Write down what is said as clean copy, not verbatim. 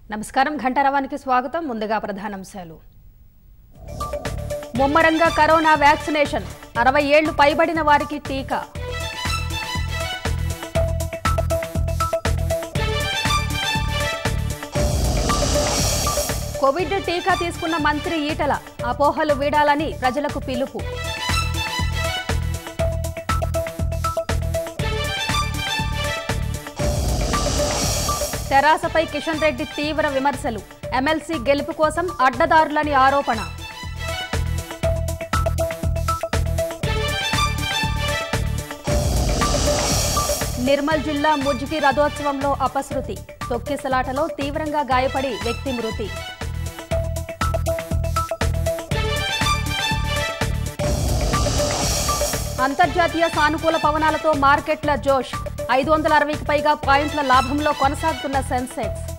నమస్కారం ఘంటారవానికి స్వాగతం ముందుగా ప్రధానాంశాలు ముమ్మరంగా కరోనా వ్యాక్సినేషన్ 60 ఏళ్లు పైబడిన వారికి టీకా కోవిడ్ టీకా తీసుకున్న మంత్రి ఈటల అపోహలు వీడాలని ప్రజలకు పిలుపు తెరాసపై కిషన్ రెడ్డి తీవ్ర విమర్శలు ఎమ్మెల్సీ గెలుపు కోసం అడ్డదారులని ఆరోపణ నిర్మల్ జిల్లా ముజ్గి రథోత్సవంలో అపశృతి తొక్కిసలాటలో తీవ్రంగా గాయపడి వ్యక్తి మృతి అంతర్జాతీయ సానుకూల పవనాలతో మార్కెట్ల జోష్ 560కి పైగా పాయింట్ల లాభంలో కొనసాగుతున్న సెన్సెక్స్